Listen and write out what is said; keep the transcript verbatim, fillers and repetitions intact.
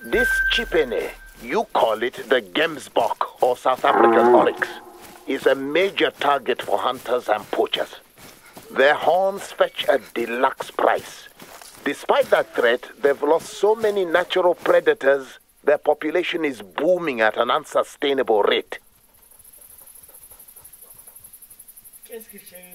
This chipene, you call it the gemsbok or South African oryx, is a major target for hunters and poachers. Their horns fetch a deluxe price. Despite that threat, they've lost so many natural predators, their population is booming at an unsustainable rate. Qu'est-ce que j'ai